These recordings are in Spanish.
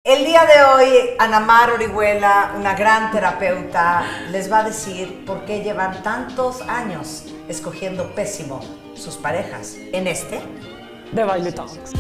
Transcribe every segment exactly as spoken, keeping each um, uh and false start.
El día de hoy, Ana Mar Orihuela, una gran terapeuta, les va a decir por qué llevan tantos años escogiendo pésimo sus parejas en este de Baile Talks.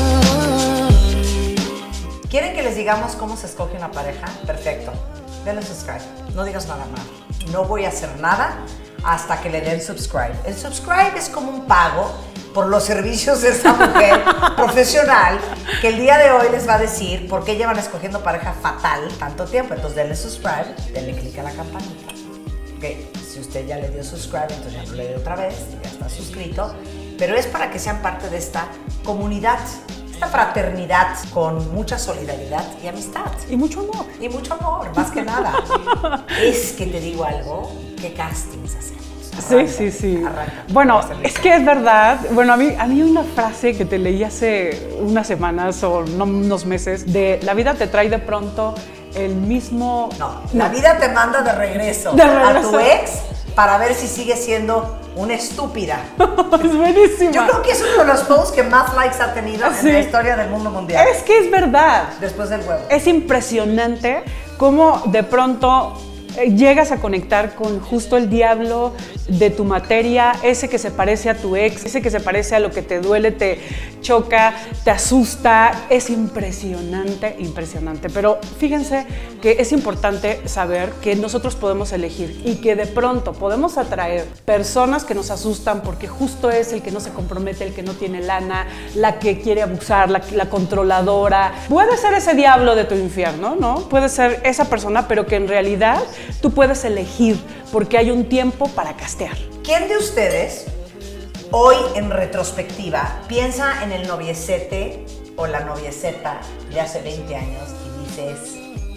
¿Quieren que les digamos cómo se escoge una pareja? Perfecto. Denle subscribe. No digas nada más. No voy a hacer nada hasta que le den subscribe. El subscribe es como un pago por los servicios de esta mujer profesional que el día de hoy les va a decir por qué llevan escogiendo pareja fatal tanto tiempo. Entonces denle subscribe, denle clic a la campanita. Ok, si usted ya le dio subscribe, entonces ya no le dé otra vez, ya está suscrito. Pero es para que sean parte de esta comunidad, esta fraternidad con mucha solidaridad y amistad. Y mucho amor. Y mucho amor, más que nada. Es que te digo algo, ¿qué castings hacemos? Arranca, sí, sí, sí. Arranca, bueno, es que es verdad. Bueno, a mí, a mí una frase que te leí hace unas semanas o no, unos meses de la vida te trae de pronto el mismo... No, la no. vida te manda de regreso, de regreso a tu ex para ver si sigue siendo una estúpida. Es buenísima. Yo creo que es uno de los posts que más likes ha tenido sí. en la historia del mundo mundial. Es que es verdad. Después del huevo. Es impresionante cómo de pronto llegas a conectar con justo el diablo de tu materia, ese que se parece a tu ex, ese que se parece a lo que te duele, te choca, te asusta. Es impresionante, impresionante. Pero fíjense que es importante saber que nosotros podemos elegir y que de pronto podemos atraer personas que nos asustan porque justo es el que no se compromete, el que no tiene lana, la que quiere abusar, la, la controladora. Puede ser ese diablo de tu infierno, ¿no? Puede ser esa persona, pero que en realidad tú puedes elegir porque hay un tiempo para castear. ¿Quién de ustedes hoy en retrospectiva piensa en el noviecete o la novieceta de hace veinte años y dices,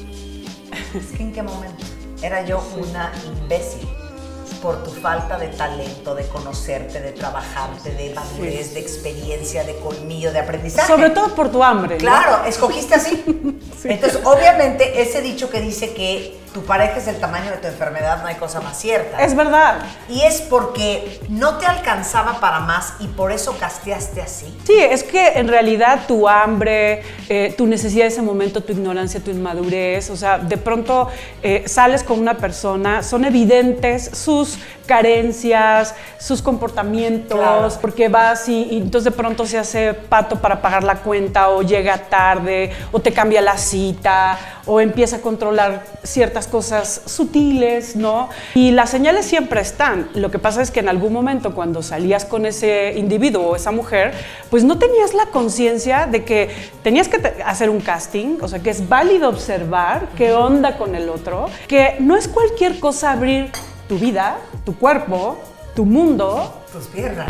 es que en qué momento era yo una imbécil por tu falta de talento, de conocerte, de trabajarte, de madurez, sí. de experiencia, de colmillo, de aprendizaje? Sobre todo por tu hambre, ¿no? Claro, escogiste así. Sí. Entonces, obviamente, ese dicho que dice que tu pareja es del tamaño de tu enfermedad, no hay cosa más cierta. Es verdad. Y es porque no te alcanzaba para más y por eso casteaste así. Sí, es que en realidad tu hambre, eh, tu necesidad de ese momento, tu ignorancia, tu inmadurez, o sea, de pronto eh, sales con una persona, son evidentes sus carencias, sus comportamientos, claro. porque vas y, y entonces de pronto se hace pato para pagar la cuenta o llega tarde o te cambia la cita o empieza a controlar ciertas cosas sutiles, ¿no? Y las señales siempre están. Lo que pasa es que en algún momento cuando salías con ese individuo o esa mujer, pues no tenías la conciencia de que tenías que hacer un casting, o sea, que es válido observar qué onda con el otro, que no es cualquier cosa abrir tu vida, tu cuerpo, tu mundo, tus piernas,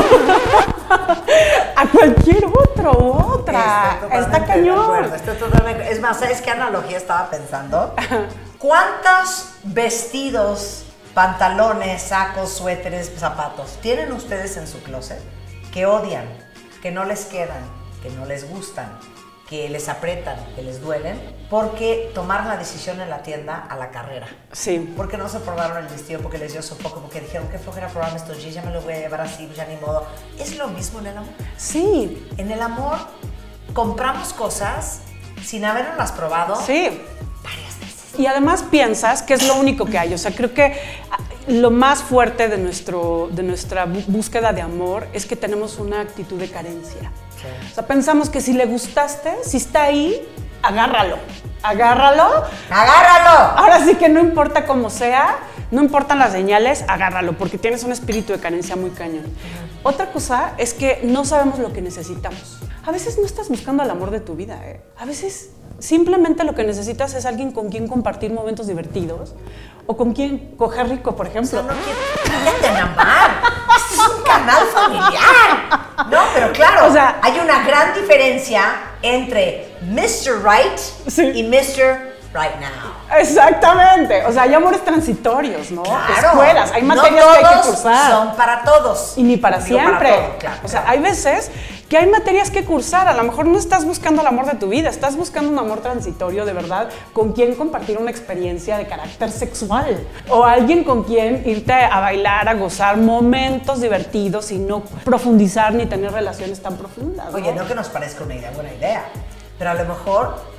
a cualquier otro u otra. Está cañón. Estoy totalmente. Es más, ¿sabes qué analogía estaba pensando? ¿Cuántos vestidos, pantalones, sacos, suéteres, zapatos tienen ustedes en su closet que odian, que no les quedan, que no les gustan, que les aprietan, que les duelen, porque tomaron la decisión en la tienda a la carrera? Sí. Porque no se probaron el vestido, porque les dio sofoco, porque dijeron que flojera probarme estos jeans, ya me lo voy a llevar así, pues ya ni modo. Es lo mismo en el amor. Sí. En el amor compramos cosas sin haberlas probado. Sí. Varias veces. Y además piensas que es lo único que hay. O sea, creo que lo más fuerte de, nuestro, de nuestra búsqueda de amor es que tenemos una actitud de carencia. Sí. O sea, pensamos que si le gustaste, si está ahí, agárralo. Agárralo. ¡Agárralo! Ahora sí que no importa cómo sea, no importan las señales, agárralo, porque tienes un espíritu de carencia muy cañón. Uh-huh. Otra cosa es que no sabemos lo que necesitamos. A veces no estás buscando el amor de tu vida, ¿eh? A veces simplemente lo que necesitas es alguien con quien compartir momentos divertidos o con quien coger rico, por ejemplo. O sea, no quiero... ¡Cállate, Ana Mar! ¡Este es un canal familiar! No, pero claro, o sea, hay una gran diferencia entre mister Right sí. y mister Right Now. Exactamente. O sea, hay amores transitorios, ¿no? Claro. Escuelas, hay materias no que hay que cursar. Son para todos. Y ni para Digo, siempre. Para todo, claro, o sea, claro. hay veces que hay materias que cursar. A lo mejor no estás buscando el amor de tu vida, estás buscando un amor transitorio de verdad, con quien compartir una experiencia de carácter sexual. O alguien con quien irte a bailar, a gozar momentos divertidos y no profundizar ni tener relaciones tan profundas, ¿no? Oye, no que nos parezca una idea, buena idea, pero a lo mejor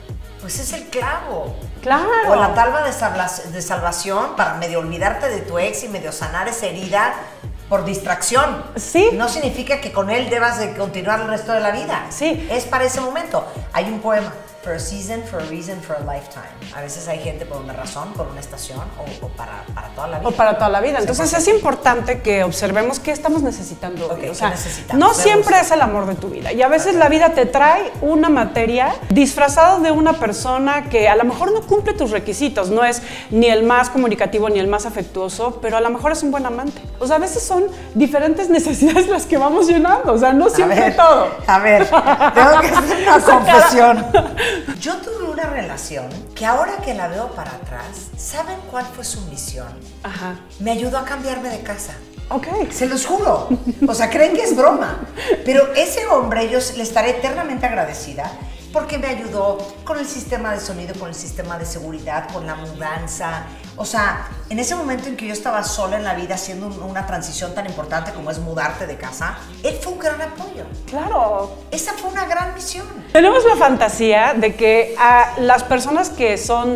pues es el clavo. Claro. O la tabla de, salva de salvación para medio olvidarte de tu ex y medio sanar esa herida por distracción. Sí. No significa que con él debas de continuar el resto de la vida. Sí. Es para ese momento. Hay un poema. For a season, for a reason, for a lifetime. A veces hay gente por una razón, por una estación o, o para, para toda la vida. O para toda la vida. Entonces es importante que observemos qué estamos necesitando hoy. Okay, o sea, ¿qué necesitamos? no Me siempre gusta. es el amor de tu vida. Y a veces Okay. la vida te trae una materia disfrazada de una persona que a lo mejor no cumple tus requisitos. No es ni el más comunicativo ni el más afectuoso, pero a lo mejor es un buen amante. O sea, a veces son diferentes necesidades las que vamos llenando. O sea, no siempre a ver, todo. A ver, tengo que hacer una confesión. Yo tuve una relación que ahora que la veo para atrás, ¿saben cuál fue su misión? Ajá. Me ayudó a cambiarme de casa. Ok. Se los juro. O sea, creen que es broma. Pero ese hombre, yo le estaré eternamente agradecida porque me ayudó con el sistema de sonido, con el sistema de seguridad, con la mudanza. O sea, en ese momento en que yo estaba sola en la vida haciendo una transición tan importante como es mudarte de casa, él fue un gran apoyo. Claro. Esa fue una gran misión. Tenemos la fantasía de que a las personas que son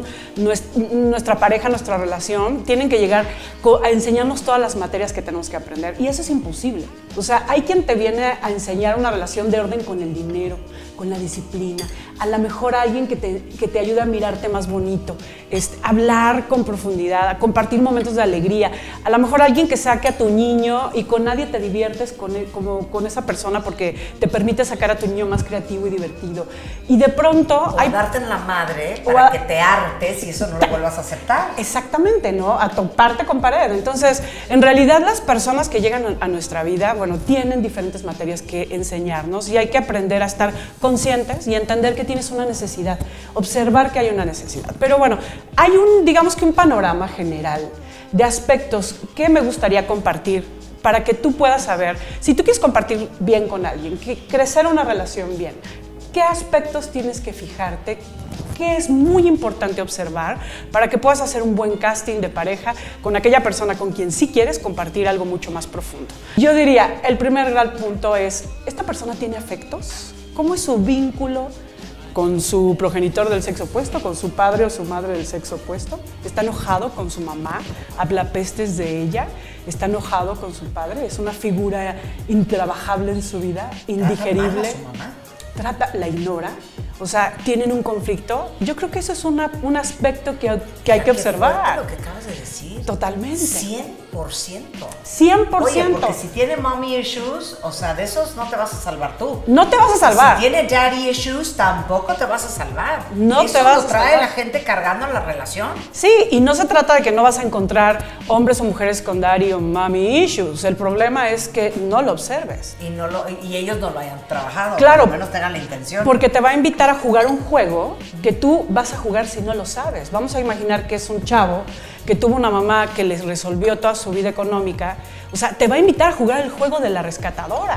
nuestra pareja, nuestra relación, tienen que llegar a enseñarnos todas las materias que tenemos que aprender. Y eso es imposible. O sea, hay quien te viene a enseñar una relación de orden con el dinero, con la disciplina. A lo mejor alguien que te, que te ayude a mirarte más bonito, este, hablar con profundidad, a compartir momentos de alegría. A lo mejor alguien que saque a tu niño y con nadie te diviertes con, él, como, con esa persona porque te permite sacar a tu niño más creativo y divertido. Y de pronto... O hay, darte en la madre para a, que te hartes y eso no lo vuelvas a aceptar. Exactamente, ¿no? A toparte con pared. Entonces, en realidad las personas que llegan a nuestra vida, bueno, tienen diferentes materias que enseñarnos y hay que aprender a estar conscientes y entender que tienes una necesidad, observar que hay una necesidad. Pero bueno, hay un, digamos que un panorama general de aspectos que me gustaría compartir para que tú puedas saber, si tú quieres compartir bien con alguien, que crecer una relación bien, ¿qué aspectos tienes que fijarte? ¿Qué es muy importante observar para que puedas hacer un buen casting de pareja con aquella persona con quien sí quieres compartir algo mucho más profundo? Yo diría, el primer gran punto es, ¿esta persona tiene afectos? ¿Cómo es su vínculo con su progenitor del sexo opuesto, con su padre o su madre del sexo opuesto? ¿Está enojado con su mamá? ¿Habla pestes de ella? ¿Está enojado con su padre? ¿Es una figura intrabajable en su vida? ¿Indigerible? ¿Trata mal a su mamá? Trata, la ignora, o sea, tienen un conflicto. Yo creo que eso es una, un aspecto que, que hay que observar. Lo que acabas de decir. Totalmente. cien por ciento. cien por ciento. Oye, porque si tiene mommy issues, o sea, de esos no te vas a salvar tú. No te vas a salvar. Si tiene daddy issues, tampoco te vas a salvar. No Eso te vas lo a trae salvar. la gente cargando en la relación. Sí, y no se trata de que no vas a encontrar hombres o mujeres con daddy o mommy issues. El problema es que no lo observes. Y, no lo, y ellos no lo hayan trabajado. Claro. Por lo menos tengan la intención. Porque te va a invitar a jugar un juego que tú vas a jugar si no lo sabes. Vamos a imaginar que es un chavo que tuvo una mamá que les resolvió toda su vida económica. O sea, te va a invitar a jugar el juego de la rescatadora.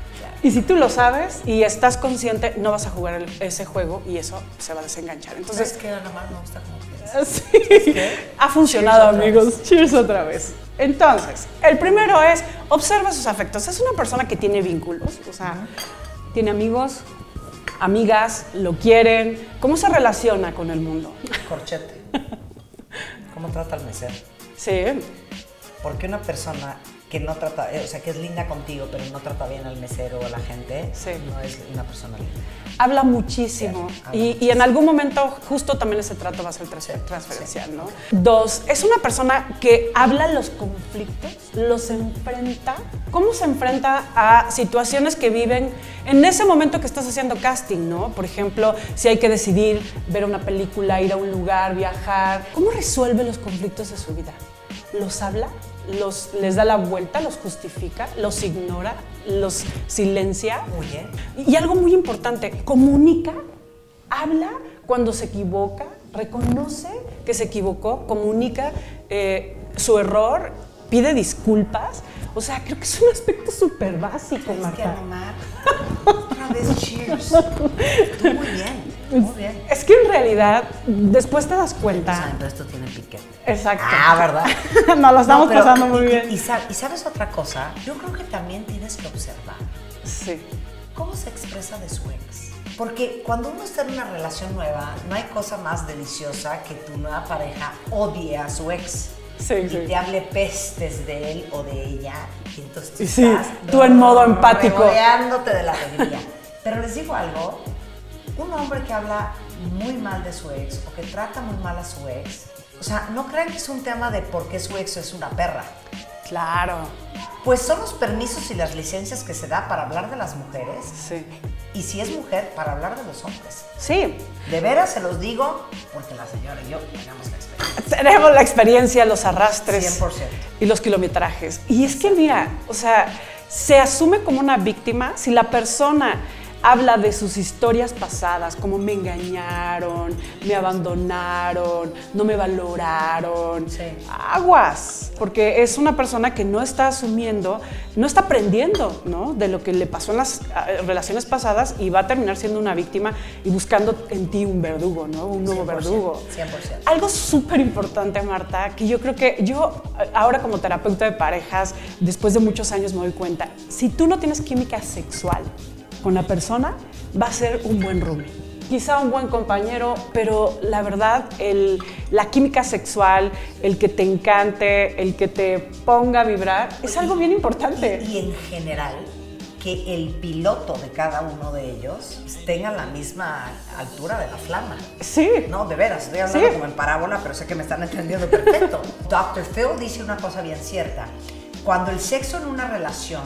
Y si tú lo sabes y estás consciente, no vas a jugar el, ese juego y eso se va a desenganchar. Entonces, es que nada más me gusta como piensas. sí, ha funcionado, Cheers amigos. otra vez. Cheers otra vez. Entonces, el primero es, observa sus afectos. Es una persona que tiene vínculos, o sea, uh-huh. tiene amigos, amigas, lo quieren. ¿Cómo se relaciona con el mundo? Corchete. ¿Cómo trata al mesero? Sí. Porque una persona que no trata, o sea, que es linda contigo, pero no trata bien al mesero o a la gente, sí. no es una persona linda. Habla muchísimo. Sí, habla y, muchísimo. y en algún momento justo también ese trato va a ser transfer transferencial, ¿no? Dos, es una persona que habla los conflictos, los enfrenta. ¿Cómo se enfrenta a situaciones que viven en ese momento que estás haciendo casting, ¿no? Por ejemplo, si hay que decidir ver una película, ir a un lugar, viajar. ¿Cómo resuelve los conflictos de su vida? ¿Los habla? Los, les da la vuelta, los justifica, los ignora, los silencia. Huye. Y algo muy importante, comunica, habla cuando se equivoca, reconoce que se equivocó, comunica eh, su error, pide disculpas. O sea, creo que es un aspecto súper básico, Es Marta. que Omar, otra vez cheers. Tú muy bien, muy bien. Es que en realidad, después te das O cuenta. sea, entonces esto tiene piquete. Exacto. Ah, ¿verdad? Nos lo estamos No, pero, pasando muy y, bien. Y, y sabes otra cosa, yo creo que también tienes que observar Sí. cómo se expresa de su ex. Porque cuando uno está en una relación nueva, no hay cosa más deliciosa que tu nueva pareja odie a su ex. Sí, y sí. te hable pestes de él o de ella. Y entonces tú Sí, estás tú en modo empático. rodeándote de la alegría. Pero les digo algo, un hombre que habla muy mal de su ex o que trata muy mal a su ex, o sea, no crean que es un tema de por qué su ex es una perra. Claro. Pues son los permisos y las licencias que se da para hablar de las mujeres. Sí. Y si es mujer, para hablar de los hombres. Sí. De veras se los digo, porque la señora y yo tenemos la experiencia. Tenemos la experiencia, los arrastres. cien por ciento. Y los kilometrajes. Y es que mira, o sea, se asume como una víctima si la persona habla de sus historias pasadas, como me engañaron, me abandonaron, no me valoraron. Sí. Aguas, porque es una persona que no está asumiendo, no está aprendiendo, ¿no?, de lo que le pasó en las uh, relaciones pasadas y va a terminar siendo una víctima y buscando en ti un verdugo, ¿no?, un nuevo cien por ciento, verdugo. cien por ciento. Algo súper importante, Marta, que yo creo que yo ahora como terapeuta de parejas, después de muchos años me doy cuenta, si tú no tienes química sexual con la persona, va a ser un buen roomie. Quizá un buen compañero, pero la verdad, el, la química sexual, el que te encante, el que te ponga a vibrar, es algo bien importante. Y, y en general, que el piloto de cada uno de ellos tenga la misma altura de la flama. Sí. No, de veras, estoy hablando Sí. como en parábola, pero sé que me están entendiendo perfecto. doctor Phil dice una cosa bien cierta. Cuando el sexo en una relación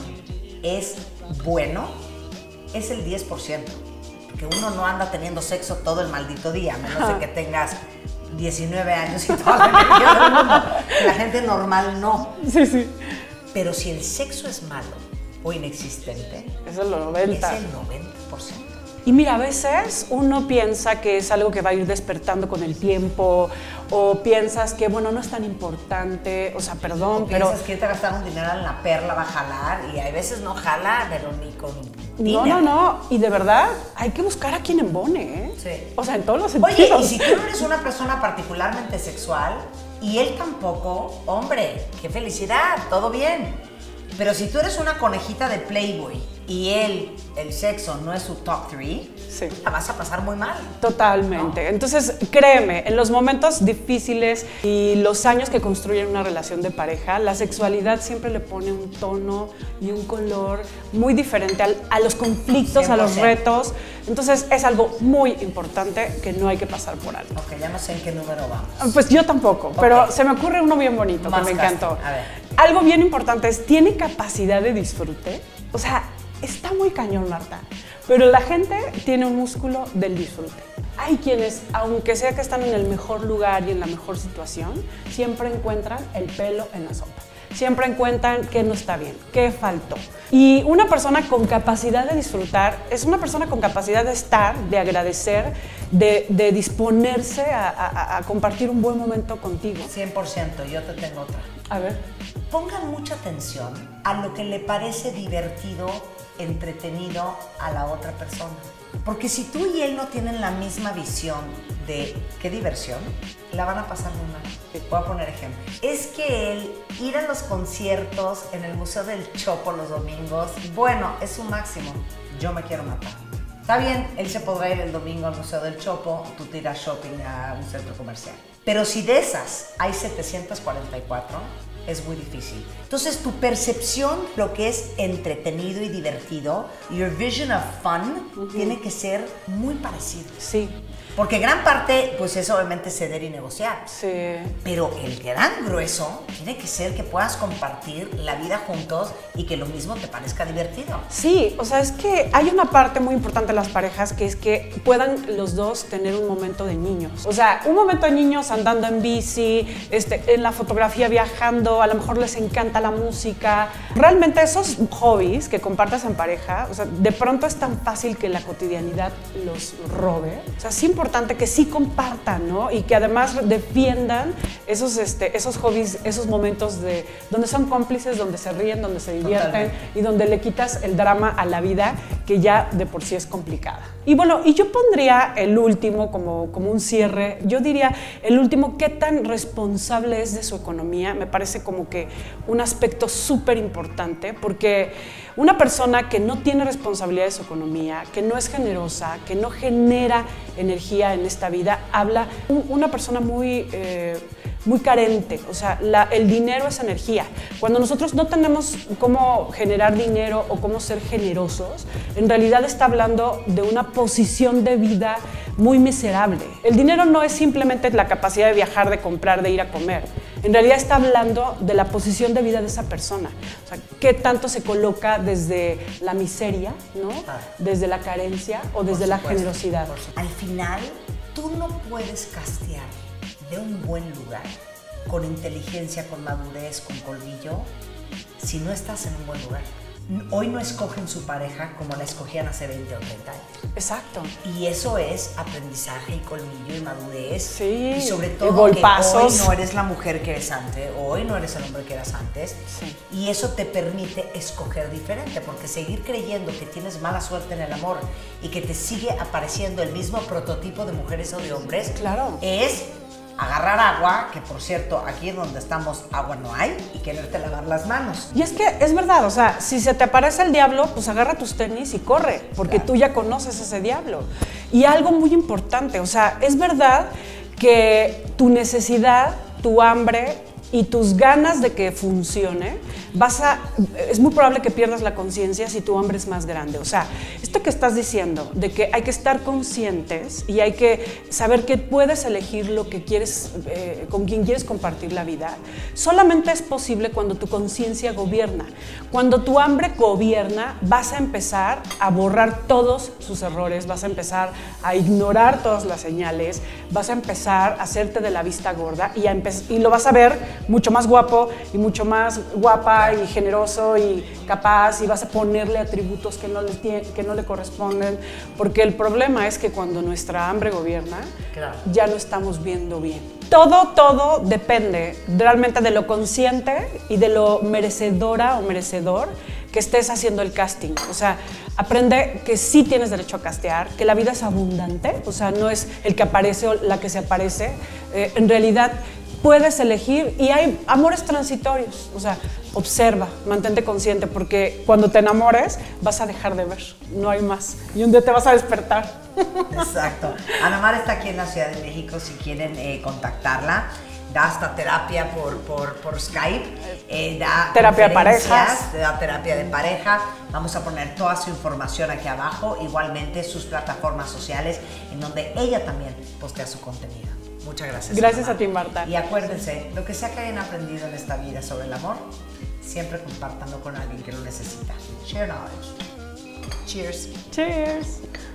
es bueno, es el diez por ciento. Porque uno no anda teniendo sexo todo el maldito día, a menos de que tengas diecinueve años y toda la energía del mundo. La gente normal no. Sí, sí. Pero si el sexo es malo o inexistente, Es el noventa. es el noventa por ciento. Y mira, a veces uno piensa que es algo que va a ir despertando con el tiempo, o piensas que, bueno, no es tan importante, o sea, perdón, O pero... piensas que irte a gastar un dinero en la perla va a jalar, y hay veces no jala, pero ni con No, dinero. no, no, y de verdad hay que buscar a quien embone, ¿eh? Sí. O sea, en todos los Oye, sentidos. y si tú no eres una persona particularmente sexual, y él tampoco, hombre, qué felicidad, todo bien. Pero si tú eres una conejita de Playboy y él, el sexo, no es su top three, Sí. la vas a pasar muy mal. Totalmente. ¿No? Entonces, créeme, en los momentos difíciles y los años que construyen una relación de pareja, la sexualidad siempre le pone un tono y un color muy diferente al, a los conflictos, cien por a los ciento. retos. Entonces, es algo muy importante que no hay que pasar por alto. Ok, ya no sé en qué número vamos. Pues yo tampoco, pero Ok. se me ocurre uno bien bonito Más que me casta. encantó. A ver. Algo bien importante es, ¿tiene capacidad de disfrute? O sea, está muy cañón, Marta, pero la gente tiene un músculo del disfrute. Hay quienes, aunque sea que están en el mejor lugar y en la mejor situación, siempre encuentran el pelo en la sopa. Siempre encuentran qué no está bien, qué faltó. Y una persona con capacidad de disfrutar es una persona con capacidad de estar, de agradecer, de, de disponerse a, a, a compartir un buen momento contigo. cien por ciento, yo te tengo otra. A ver. Pongan mucha atención a lo que le parece divertido, entretenido a la otra persona. Porque si tú y él no tienen la misma visión de qué diversión, la van a pasar muy mal. Voy a poner ejemplos. Es que él ir a los conciertos en el Museo del Chopo los domingos, bueno, es su máximo. Yo me quiero matar. Está bien, él se podrá ir el domingo al Museo del Chopo, tú te irás shopping a un centro comercial. Pero si de esas hay setecientas cuarenta y cuatro, es muy difícil. Entonces, tu percepción, lo que es entretenido y divertido, your vision of fun, uh-huh. tiene que ser muy parecido. Sí. Porque gran parte, pues es obviamente ceder y negociar. Sí. Pero el gran grueso tiene que ser que puedas compartir la vida juntos y que lo mismo te parezca divertido. Sí, o sea, es que hay una parte muy importante de las parejas que es que puedan los dos tener un momento de niños. O sea, un momento de niños andando en bici, este, en la fotografía viajando, a lo mejor les encanta la música. Realmente esos hobbies que compartas en pareja, o sea, de pronto es tan fácil que la cotidianidad los robe. O sea, es importante importante que sí compartan, ¿no? Y que además defiendan esos, este, esos hobbies, esos momentos de, donde son cómplices, donde se ríen, donde se divierten. Totalmente. Y donde le quitas el drama a la vida, que ya de por sí es complicada. Y bueno, y yo pondría el último como, como un cierre. Yo diría el último, ¿qué tan responsable es de su economía? Me parece como que un aspecto súper importante, porque una persona que no tiene responsabilidad de su economía, que no es generosa, que no genera energía en esta vida, habla un, una persona muy... Eh, muy carente, o sea, la, el dinero es energía. Cuando nosotros no tenemos cómo generar dinero o cómo ser generosos, en realidad está hablando de una posición de vida muy miserable. El dinero no es simplemente la capacidad de viajar, de comprar, de ir a comer. En realidad está hablando de la posición de vida de esa persona. O sea, qué tanto se coloca desde la miseria, ¿no? Desde la carencia o desde la generosidad. Al final, tú no puedes castear de un buen lugar, con inteligencia, con madurez, con colmillo, si no estás en un buen lugar. Hoy no escogen su pareja como la escogían hace veinte o treinta años. Exacto. Y eso es aprendizaje y colmillo y madurez. Sí. Y sobre todo y que hoy no eres la mujer que eres antes, hoy no eres el hombre que eras antes. Sí. Y eso te permite escoger diferente, porque seguir creyendo que tienes mala suerte en el amor y que te sigue apareciendo el mismo prototipo de mujeres o de hombres, claro, es agarrar agua, que por cierto, aquí donde estamos agua no hay, y quererte lavar las manos. Y es que es verdad, o sea, si se te aparece el diablo, pues agarra tus tenis y corre, porque claro, tú ya conoces ese diablo. Y algo muy importante, o sea, es verdad que tu necesidad, tu hambre y tus ganas de que funcione, vas a, es muy probable que pierdas la conciencia si tu hambre es más grande. O sea, esto que estás diciendo, de que hay que estar conscientes y hay que saber que puedes elegir lo que quieres, eh, con quien quieres compartir la vida, solamente es posible cuando tu conciencia gobierna. Cuando tu hambre gobierna, vas a empezar a borrar todos sus errores, vas a empezar a ignorar todas las señales, vas a empezar a hacerte de la vista gorda y, a y lo vas a ver mucho más guapo y mucho más guapa y generoso y capaz, y vas a ponerle atributos que no le, que no le corresponden, porque el problema es que cuando nuestra hambre gobierna, claro, ya no estamos viendo bien. Todo, todo depende realmente de lo consciente y de lo merecedora o merecedor que estés haciendo el casting. O sea, aprende que sí tienes derecho a castear, que la vida es abundante, o sea, no es el que aparece o la que se aparece. Eh, en realidad, puedes elegir y hay amores transitorios, o sea, observa, mantente consciente, porque cuando te enamores vas a dejar de ver, no hay más, y un día te vas a despertar. Exacto. Ana Mar está aquí en la Ciudad de México, si quieren eh, contactarla. Da hasta terapia por, por, por Skype, eh, da terapia de parejas, da terapia de pareja. Vamos a poner toda su información aquí abajo, igualmente sus plataformas sociales, en donde ella también postea su contenido. Muchas gracias. Gracias a ti, Marta. Y acuérdense, lo que sea que hayan aprendido en esta vida sobre el amor, siempre compártanlo con alguien que lo necesita. Share knowledge. Cheers. Cheers.